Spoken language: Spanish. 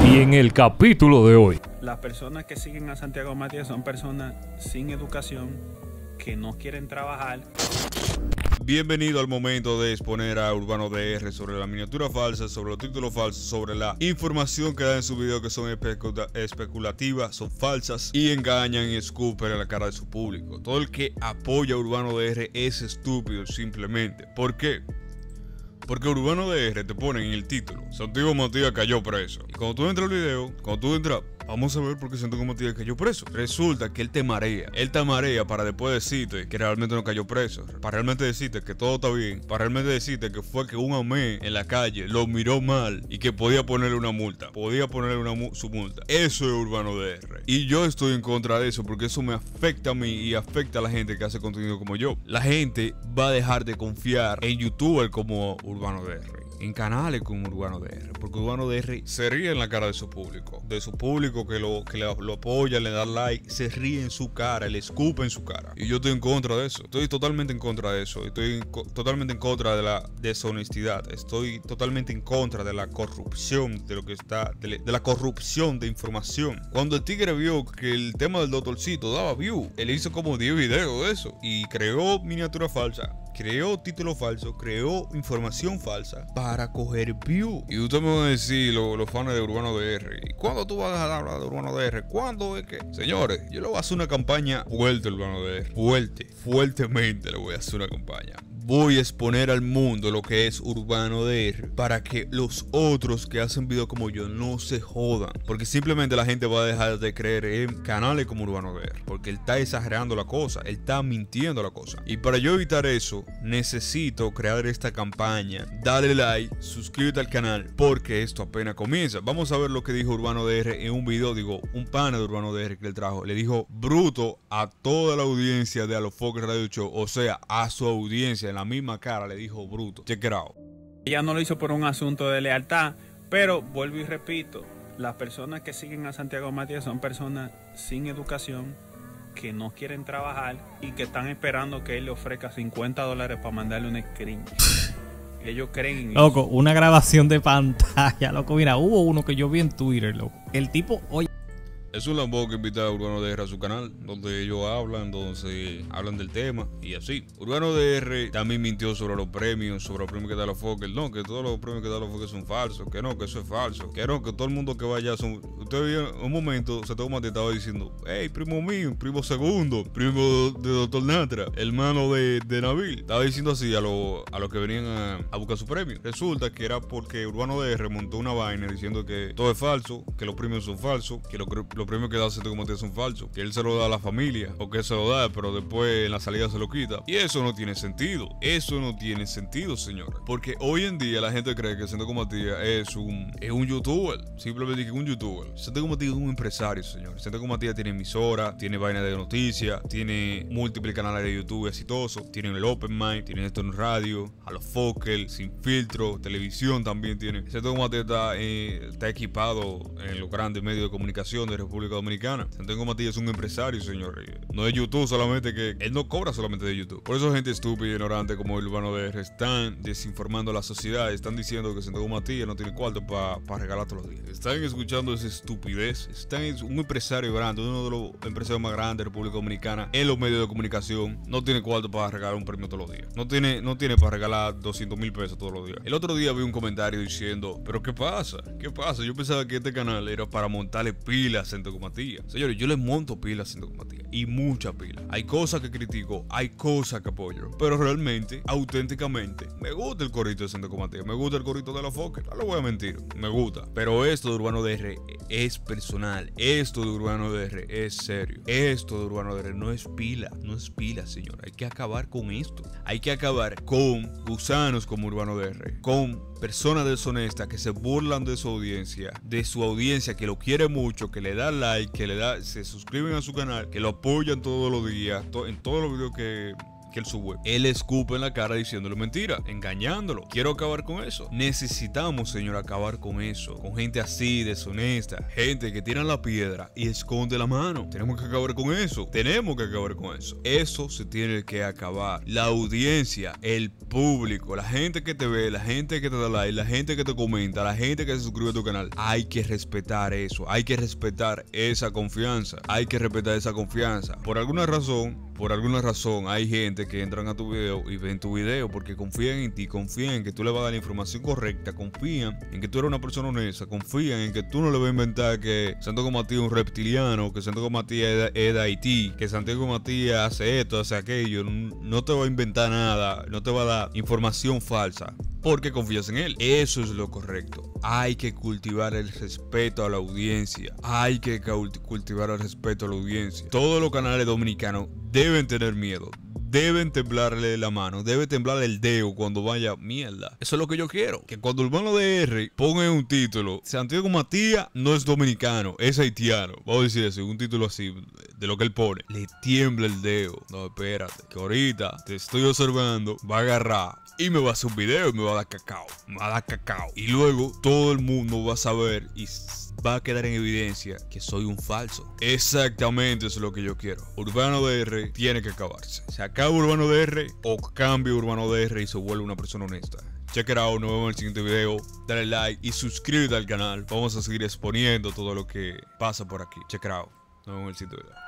Y en el capítulo de hoy, las personas que siguen a Santiago Matías son personas sin educación, que no quieren trabajar. Bienvenido al momento de exponer a Urbano DR sobre la miniatura falsa, sobre los títulos falsos, sobre la información que da en su video que son especulativas, son falsas y engañan y escupen en la cara de su público. Todo el que apoya a Urbano DR es estúpido simplemente. ¿Por qué? Porque Urbano DR te pone en el título: Santiago Matías cayó preso. Y cuando tú entras al video, vamos a ver por qué Santiago Matías cayó preso. Resulta que él te marea. Él te marea para después decirte que realmente no cayó preso. Para realmente decirte que todo está bien. Para realmente decirte que fue que un amén en la calle lo miró mal y que podía ponerle una multa. Su multa. Eso es Urbano DR. Y yo estoy en contra de eso porque eso me afecta a mí y afecta a la gente que hace contenido como yo. La gente va a dejar de confiar en YouTubers como Urbano DR, en canales como Urbano DR, porque Urbano DR se ríe en la cara de su público que lo apoya, le da like, se ríe en su cara, le escupe en su cara. Y yo estoy en contra de eso, estoy totalmente en contra de eso, totalmente en contra de la deshonestidad, estoy totalmente en contra de la corrupción, de la corrupción de información. Cuando el tigre vio que el tema del doctorcito daba view, él hizo como 10 videos de eso y creó miniatura falsa, creó título falso, creó información falsa para coger view. Y usted me va a decir, los fans de Urbano DR, ¿y cuándo tú vas a dejar de hablar de Urbano DR? ¿Cuándo es que? Señores, yo le voy a hacer una campaña fuerte a Urbano DR. Fuertemente le voy a hacer una campaña. Voy a exponer al mundo lo que es Urbano DR para que los otros que hacen videos como yo no se jodan. Porque simplemente la gente va a dejar de creer en canales como Urbano DR. Porque él está exagerando la cosa, él está mintiendo la cosa. Y para yo evitar eso, necesito crear esta campaña. Dale like, suscríbete al canal, porque esto apenas comienza. Vamos a ver lo que dijo Urbano DR en un video. Un pana de Urbano DR que él trajo. Le dijo bruto a toda la audiencia de Alofoque Radio Show. O sea, a su audiencia. En la misma cara le dijo bruto. Check it out. Ella no lo hizo por un asunto de lealtad, pero vuelvo y repito, las personas que siguen a Santiago Matías son personas sin educación, que no quieren trabajar y que están esperando que él le ofrezca $50 para mandarle un screen. Ellos creen en loco, eso. Una grabación de pantalla, loco. Mira, hubo uno que yo vi en Twitter, loco. El tipo, oye. Es un lambo que invita a Urbano DR a su canal, donde ellos hablan del tema y así. Urbano DR también mintió sobre los premios que da Alofoque. No, que todos los premios que da Alofoque son falsos, que no, que eso es falso, que no, que todo el mundo que vaya son... Usted vio un momento, Santiago Matías estaba diciendo: hey, primo mío, primo segundo, primo de Dr. Natra, hermano de Nabil. Estaba diciendo así a los que venían a buscar su premio. Resulta que era porque Urbano DR montó una vaina diciendo que todo es falso, que los premios son falsos, que los premios que da Santiago Matías son falsos, que él se lo da a la familia, o que se lo da, pero después en la salida se lo quita. Y eso no tiene sentido. Eso no tiene sentido, señores. Porque hoy en día la gente cree que Santiago Matías es un youtuber. Simplemente que es un youtuber. Santiago Matías es un empresario, señores. Santiago Matías tiene emisora, tiene vaina de noticias, tiene múltiples canales de YouTube exitosos, tiene el Open Mind, tiene esto en radio, Alofoque, Sin Filtro, televisión también tiene. Santiago Matías está equipado en los grandes medios de comunicación de República Dominicana. Santiago Matías es un empresario, señor. No es YouTube solamente, que él no cobra solamente de YouTube. Por eso gente estúpida y ignorante como el Urbano DR están desinformando a la sociedad. Están diciendo que Santiago Matías no tiene cuarto para regalar todos los días. Están escuchando esa estupidez. Un empresario grande, uno de los empresarios más grandes de República Dominicana en los medios de comunicación, no tiene cuarto para regalar un premio todos los días. No tiene para regalar 200,000 pesos todos los días. El otro día vi un comentario diciendo: ¿pero qué pasa? ¿Qué pasa? Yo pensaba que este canal era para montarle pilas a Santiago Matías. Señores, yo le monto pilas a Santiago Matías, y muchas pilas. Hay cosas que critico, hay cosas que apoyo, pero realmente, auténticamente, me gusta el corito de Santiago Matías, me gusta el corito de Alofoque, no lo voy a mentir, me gusta. Pero esto de Urbano DR es personal, esto de Urbano DR es serio, esto de Urbano DR no es pila, señor. Hay que acabar con esto, hay que acabar con gusanos como Urbano DR, con personas deshonestas que se burlan de su audiencia que lo quiere mucho, que le da like, se suscriben a su canal, que lo apoyan todos los días, en todos los videos que él sube, él escupe en la cara diciéndole mentira, engañándolo. Quiero acabar con eso. Necesitamos, señor, acabar con eso. Con gente así, deshonesta. Gente que tira la piedra y esconde la mano. Tenemos que acabar con eso. Tenemos que acabar con eso. Eso se tiene que acabar. La audiencia, el público, la gente que te ve, la gente que te da like, la gente que te comenta, la gente que se suscribe a tu canal. Hay que respetar eso. Hay que respetar esa confianza. Hay que respetar esa confianza. Por alguna razón, hay gente que entran a tu video y ven tu video porque confían en ti, confían en que tú le vas a dar la información correcta, confían en que tú eres una persona honesta, confían en que tú no le vas a inventar que Santiago Matías es un reptiliano, que Santiago Matías es de Haití, que Santiago Matías hace esto, hace aquello. No te va a inventar nada, no te va a dar información falsa porque confías en él. Eso es lo correcto. Hay que cultivar el respeto a la audiencia. Hay que cultivar el respeto a la audiencia. Todos los canales dominicanos deben tener miedo. Deben temblarle la mano, debe temblarle el dedo cuando vaya mierda. Eso es lo que yo quiero. Que cuando Urbano DR ponga un título, Santiago Matías no es dominicano, es haitiano. Vamos a decir así, un título así, de lo que él pone. Le tiembla el dedo. No, espérate, que ahorita te estoy observando, va a agarrar y me va a hacer un video y me va a dar cacao. Me va a dar cacao. Y luego todo el mundo va a saber y va a quedar en evidencia que soy un falso. Exactamente eso es lo que yo quiero. Urbano DR tiene que acabarse. Se acaba Urbano DR o cambia Urbano DR y se vuelve una persona honesta. Check it out, nos vemos en el siguiente video. Dale like y suscríbete al canal. Vamos a seguir exponiendo todo lo que pasa por aquí. Check it out. Nos vemos en el siguiente video.